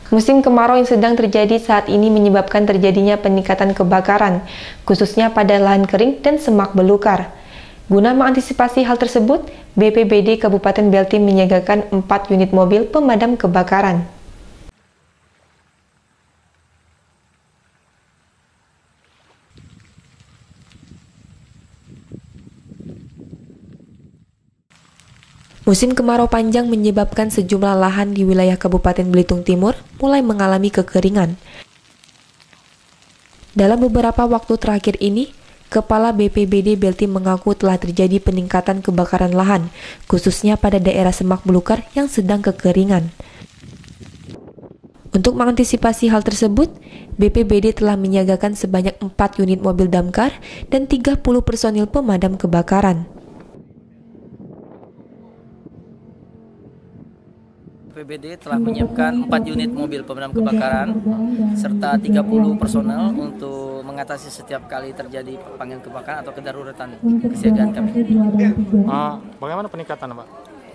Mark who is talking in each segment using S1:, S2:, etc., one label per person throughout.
S1: Musim kemarau yang sedang terjadi saat ini menyebabkan terjadinya peningkatan kebakaran, khususnya pada lahan kering dan semak belukar. Guna mengantisipasi hal tersebut, BPBD Kabupaten Beltim menyiagakan 4 unit mobil pemadam kebakaran. Musim kemarau panjang menyebabkan sejumlah lahan di wilayah Kabupaten Belitung Timur mulai mengalami kekeringan. Dalam beberapa waktu terakhir ini, Kepala BPBD Beltim mengaku telah terjadi peningkatan kebakaran lahan, khususnya pada daerah semak belukar yang sedang kekeringan. Untuk mengantisipasi hal tersebut, BPBD telah menyiagakan sebanyak 4 unit mobil damkar dan 30 personil pemadam kebakaran.
S2: BPBD telah menyiapkan 4 unit mobil pemadam kebakaran serta 30 personel untuk mengatasi setiap kali terjadi panggilan kebakaran atau kedaruratan kesiagaan kami.
S3: Bagaimana peningkatan, Pak?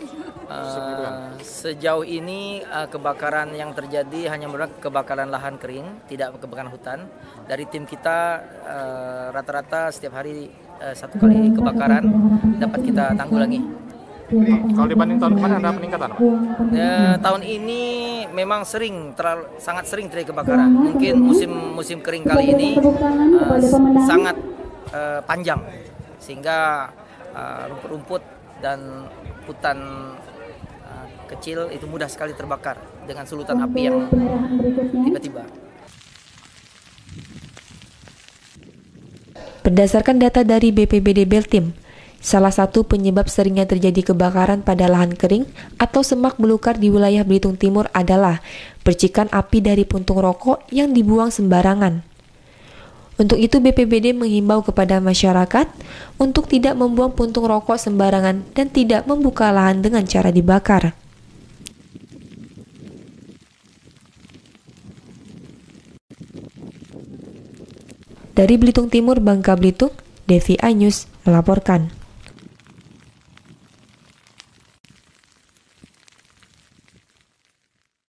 S2: Sejauh ini kebakaran yang terjadi hanya merupakan kebakaran lahan kering, tidak kebakaran hutan. Dari tim kita rata-rata setiap hari 1 kali kebakaran dapat kita tanggulangi.
S3: Kalau dibanding tahun kemarin ada peningkatan, Pak?
S2: Tahun ini memang sangat sering terjadi kebakaran. Mungkin musim kering kali ini sangat panjang, sehingga rumput-rumput dan hutan kecil itu mudah sekali terbakar dengan sulutan api yang tiba-tiba.
S1: Berdasarkan data dari BPBD Beltim, salah satu penyebab seringnya terjadi kebakaran pada lahan kering atau semak belukar di wilayah Belitung Timur adalah percikan api dari puntung rokok yang dibuang sembarangan. Untuk itu BPBD menghimbau kepada masyarakat untuk tidak membuang puntung rokok sembarangan dan tidak membuka lahan dengan cara dibakar. Dari Belitung Timur, Bangka Belitung, Devi Anyus melaporkan.